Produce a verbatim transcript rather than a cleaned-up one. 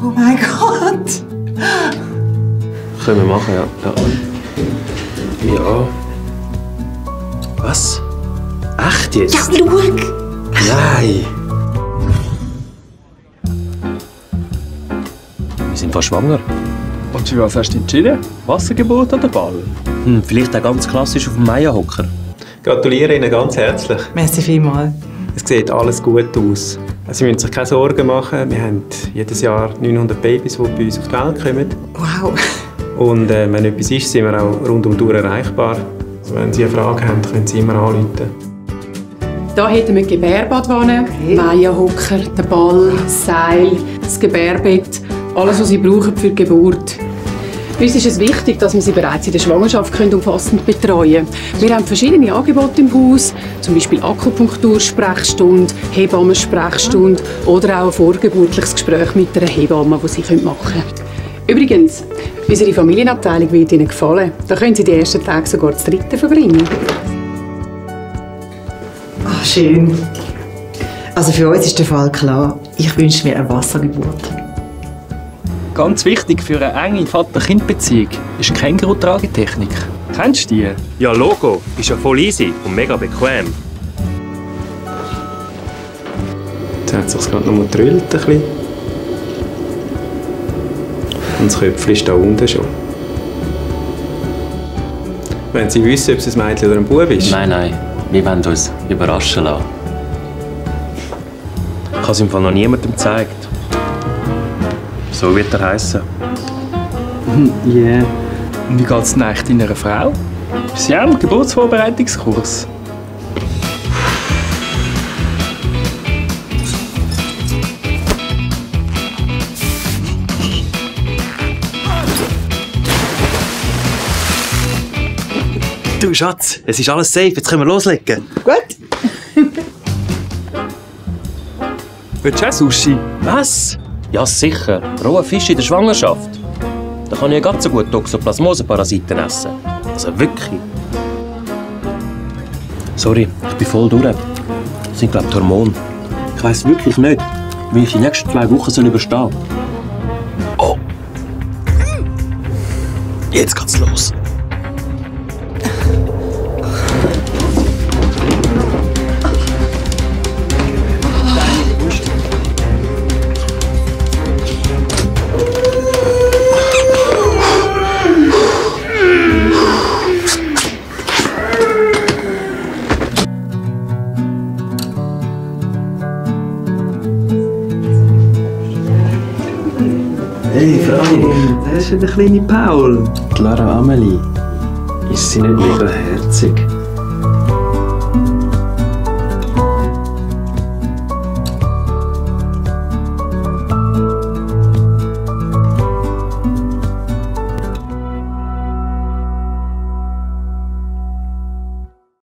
Oh mein Gott! Können wir machen, ja. Ja. Ja. Was? Echt jetzt? Ja, schau! Nein! Wir sind fast schwanger. Und für was hast du entschieden? Wassergeburt oder Ball? Hm, vielleicht auch ganz klassisch auf dem Maya-Hocker. Gratuliere Ihnen ganz herzlich. Merci vielmals. Es sieht alles gut aus. Sie müssen sich keine Sorgen machen. Wir haben jedes Jahr neunhundert Babys, die bei uns auf die Welt kommen. Wow. Und äh, wenn etwas ist, sind wir auch rund um die Uhr erreichbar. Also wenn Sie eine Frage haben, können Sie immer anrufen. Hier hätten wir die Gebärbadwanne, okay. Maya-Hocker, den Ball, das Seil, das Gebärbett, alles, was Sie brauchen für die Geburt. Uns ist es wichtig, dass wir sie bereits in der Schwangerschaft umfassend betreuen können. Wir haben verschiedene Angebote im Haus, zum Beispiel Akupunktur-Sprechstunde, Hebammen-Sprechstunde oder auch ein vorgeburtliches Gespräch mit einer Hebamme, das Sie machen können. Übrigens, unsere Familienabteilung wird Ihnen gefallen. Da können Sie die ersten Tage sogar das dritte verbringen. Ah, schön. Also für uns ist der Fall klar. Ich wünsche mir eine Wassergeburt. Ganz wichtig für eine enge Vater-Kind-Beziehung ist die Känguru-Tragetechnik. Kennst du die? Ja, Logo. Ist ja voll easy und mega bequem. Jetzt hat es sich gerade noch mal gedrüllt. Ein bisschen. Und das Köpfchen ist da unten schon. Wenn Sie wissen, ob es ein Mädchen oder ein Bub ist? Nein, nein. Wir wollen uns überraschen lassen. Ich habe es im Fall noch niemandem gezeigt. So wird er heißen. Ja. Yeah. Und wie geht es denn eigentlich deiner Frau? Ist sie auch im Geburtsvorbereitungskurs? Du Schatz, es ist alles safe, jetzt können wir loslegen. Gut. Willst du auch Sushi? Was? Ja, sicher. Roher Fisch in der Schwangerschaft. Da kann ich ja ganz so gut Toxoplasmose-Parasiten essen. Also wirklich. Sorry, ich bin voll durch. Das sind, glaube ich, die Hormone. Ich weiss wirklich nicht, wie ich die nächsten zwei Wochen überstehen soll. Oh! Jetzt geht's los. Hey, Freund, das ist ja der kleine Paul. Clara Amelie, ist sie nicht mega herzig?